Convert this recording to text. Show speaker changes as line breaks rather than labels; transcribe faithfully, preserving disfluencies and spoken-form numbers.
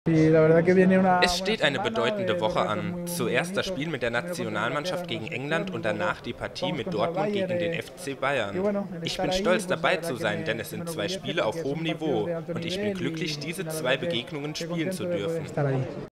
Es steht eine bedeutende Woche an. Zuerst das Spiel mit der Nationalmannschaft gegen England und danach die Partie mit Dortmund gegen den F C Bayern. Ich bin stolz, dabei zu sein, denn es sind zwei Spiele auf hohem Niveau und ich bin glücklich, diese zwei Begegnungen spielen zu dürfen.